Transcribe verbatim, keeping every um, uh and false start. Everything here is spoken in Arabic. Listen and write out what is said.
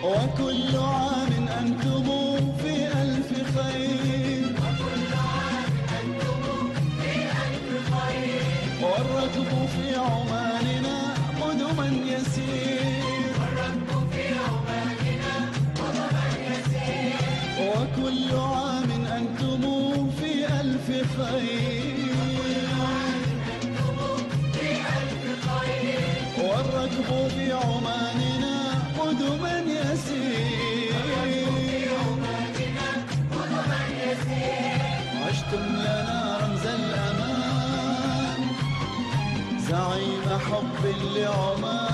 وكل عام أنتم في ألف خير، والركب في عماننا قدما يسير، وكل عام أنتم في ألف خير، والركب في عماننا قدما يسير، عشتم لنا رمز الأمان، زعيم حب لعمان.